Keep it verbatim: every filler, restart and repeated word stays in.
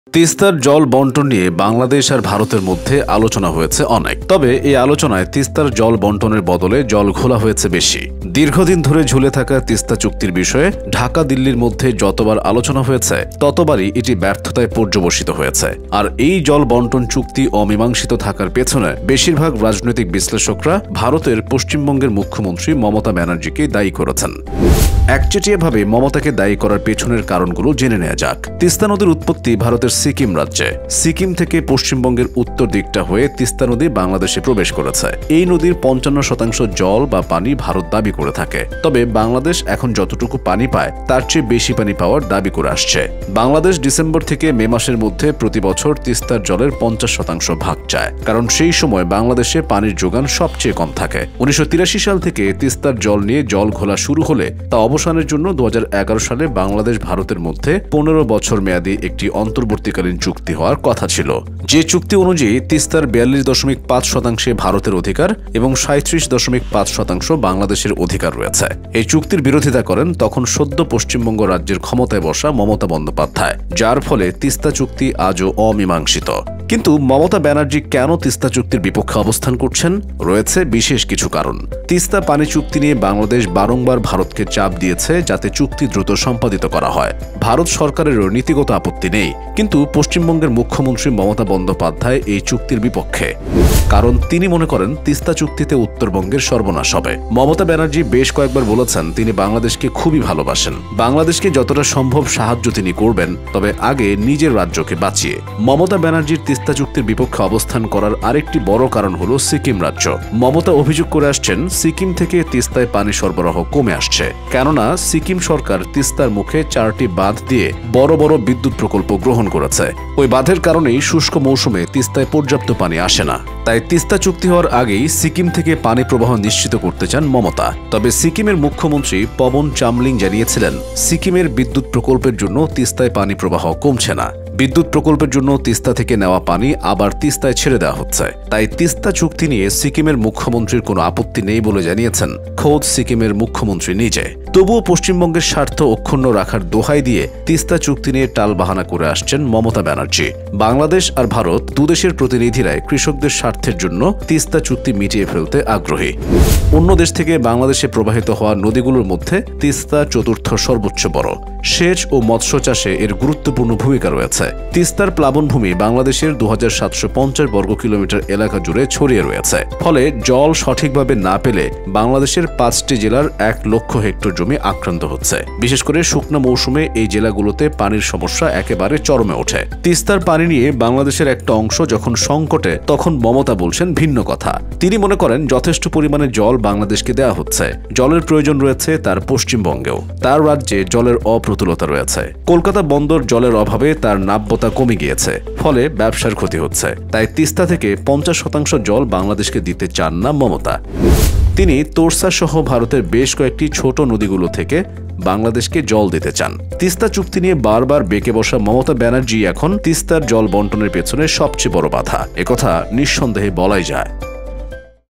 তিস্তার জল বন্টন নিয়ে বাংলাদেশ আর ভারতের মধ্যে আলোচনা হয়েছে অনেক। তবে এই আলোচনায় তিস্তার জল বন্টনের বদলে জল ঘোলা হয়েছে বেশি। দীর্ঘদিন ধরে ঝুলে থাকা তিস্তা চুক্তির বিষয়ে ঢাকা দিল্লির মধ্যে যতবার আলোচনা হয়েছে ততবারই এটি ব্যর্থতায় পর্যবসিত হয়েছে। আর এই জল বন্টন চুক্তি অমীমাংসিত থাকার পেছনে বেশিরভাগ রাজনৈতিক বিশ্লেষকরা ভারতের পশ্চিমবঙ্গের মুখ্যমন্ত্রী মমতা ব্যানার্জিকে দায়ী করেছেন। একচেটিয়াভাবে মমতাকে দায়ী করার পেছনের কারণগুলো জেনে নেওয়া যাক। তিস্তা নদীর উৎপত্তি ভারতের সিকিম রাজ্যে। সিকিম থেকে পশ্চিমবঙ্গের উত্তর দিকটা হয়ে তিস্তা নদী বাংলাদেশে প্রবেশ করেছে। এই নদীর পঞ্চান্ন শতাংশ জল বা পানি ভারত দাবি করে থাকে। তবে বাংলাদেশ এখন যতটুকু পানি পায় তার চেয়ে বেশি পানি পাওয়ার দাবি করে আসছে। বাংলাদেশ ডিসেম্বর থেকে মে মাসের মধ্যে প্রতি বছর তিস্তার জলের পঞ্চাশ শতাংশ ভাগ চায়, কারণ সেই সময় বাংলাদেশে পানির যোগান সবচেয়ে কম থাকে। উনিশশো তিরাশি সাল থেকে তিস্তার জল নিয়ে জল ঘোলা শুরু হলে তা অবসানের জন্য দু হাজার এগারো সালে বাংলাদেশ ভারতের মধ্যে পনেরো বছর মেয়াদী একটি অন্তর্বর্তীকালীন চুক্তি হওয়ার কথা ছিল। যে চুক্তি অনুযায়ী তিস্তার বিয়াল্লিশ দশমিক পাঁচ শতাংশে ভারতের অধিকার এবং সাঁত্রিশ দশমিক পাঁচ শতাংশ বাংলাদেশের অধিকার রয়েছে। এই চুক্তির বিরোধিতা করেন তখন সদ্য পশ্চিমবঙ্গ রাজ্যের ক্ষমতায় বসা মমতা বন্দ্যোপাধ্যায়, যার ফলে তিস্তা চুক্তি আজও অমীমাংসিত। কিন্তু মমতা ব্যানার্জি কেন তিস্তা চুক্তির বিপক্ষে অবস্থান করছেন? রয়েছে বিশেষ কিছু কারণ। তিস্তা পানি চুক্তি নিয়ে বাংলাদেশ বারংবার ভারতকে চাপ দিয়েছে যাতে চুক্তি দ্রুত সম্পাদিত করা হয়। ভারত সরকারেরও নীতিগত আপত্তি নেই, কিন্তু পশ্চিমবঙ্গের মুখ্যমন্ত্রী মমতা বন্দ্যোপাধ্যায় এই চুক্তির বিপক্ষে। কারণ তিনি মনে করেন তিস্তা চুক্তিতে উত্তরবঙ্গের সর্বনাশ হবে। মমতা ব্যানার্জি বেশ কয়েকবার বলেছেন তিনি বাংলাদেশকে খুবই ভালোবাসেন। বাংলাদেশকে যতটা সম্ভব সাহায্য তিনি করবেন, তবে আগে নিজের রাজ্যকে বাঁচিয়ে। মমতা ব্যানার্জির তিস্তা চুক্তির বিপক্ষে অবস্থান করার আরেকটি বড় কারণ হল সিকিম রাজ্য। মমতা অভিযোগ করে আসছেন সিকিম থেকে তিস্তায় পানি সরবরাহ কমে আসছে, কেননা সিকিম সরকার তিস্তার মুখে চারটি বাঁধ দিয়ে বড় বড় বিদ্যুৎ প্রকল্প গ্রহণ করেছে। ওই বাঁধের কারণেই শুষ্ক মৌসুমে তিস্তায় পর্যাপ্ত পানি আসে না। তাই তিস্তা চুক্তি হওয়ার আগেই সিকিম থেকে পানি প্রবাহ নিশ্চিত করতে চান মমতা। তবে সিকিমের মুখ্যমন্ত্রী পবন চামলিং জানিয়েছিলেন সিকিমের বিদ্যুৎ প্রকল্পের জন্য তিস্তায় পানি প্রবাহ কমছে না। বিদ্যুৎ প্রকল্পের জন্য তিস্তা থেকে নেওয়া পানি আবার তিস্তায় ছেড়ে দেওয়া হচ্ছে। তাই তিস্তা চুক্তি নিয়ে সিকিমের মুখ্যমন্ত্রীর কোনো আপত্তি নেই বলে জানিয়েছেন খোদ সিকিমের মুখ্যমন্ত্রী নিজে। তবুও পশ্চিমবঙ্গের স্বার্থ অক্ষুণ্ণ রাখার দোহাই দিয়ে তিস্তা চুক্তি নিয়ে টালবাহানা করে আসছেন মমতা ব্যানার্জি। বাংলাদেশ আর ভারত দুদেশের প্রতিনিধিরাই কৃষকদের স্বার্থের জন্য তিস্তা চুক্তি মিটিয়ে ফেলতে আগ্রহী। অন্য দেশ থেকে বাংলাদেশে প্রবাহিত হওয়া নদীগুলোর মধ্যে তিস্তা চতুর্থ সর্বোচ্চ বড়। সেচ ও মৎস্য চাষে এর গুরুত্বপূর্ণ ভূমিকা রয়েছে। তিস্তার প্লাবনভূমি বাংলাদেশের দু হাজার সাতশো পঞ্চাশ বর্গ কিলোমিটার এলাকা জুড়ে ছড়িয়ে রয়েছে। ফলে জল সঠিকভাবে না পেলে বাংলাদেশের পাঁচটি জেলার এক লক্ষ হেক্টর জমি আক্রান্ত হচ্ছে। বিশেষ করে শুকনো মৌসুমে এই জেলাগুলোতে পানির সমস্যা একেবারে চরমে ওঠে। তিস্তার পানি নিয়ে বাংলাদেশের একটা অংশ যখন সংকটে, তখন মমতা বলছেন ভিন্ন কথা। তিনি মনে করেন যথেষ্ট পরিমাণে জল বাংলাদেশকে দেওয়া হচ্ছে। জলের প্রয়োজন রয়েছে তার পশ্চিমবঙ্গেও। তার রাজ্যে জলের অপ্রতুলতা রয়েছে। কলকাতা বন্দর জলের অভাবে তার নাব্যতা কমে গিয়েছে, ফলে ব্যবসার ক্ষতি হচ্ছে। তাই তিস্তা থেকে পঞ্চাশ শতাংশ জল বাংলাদেশকে দিতে চান না মমতা। তিনি তোরসা সহ ভারতের বেশ কয়েকটি ছোট নদীগুলো থেকে বাংলাদেশকে জল দিতে চান। তিস্তা চুক্তি নিয়ে বারবার বেঁকে বসা মমতা ব্যানার্জি এখন তিস্তার জল বন্টনের পেছনে সবচেয়ে বড় বাধা, একথা নিঃসন্দেহে বলাই যায়।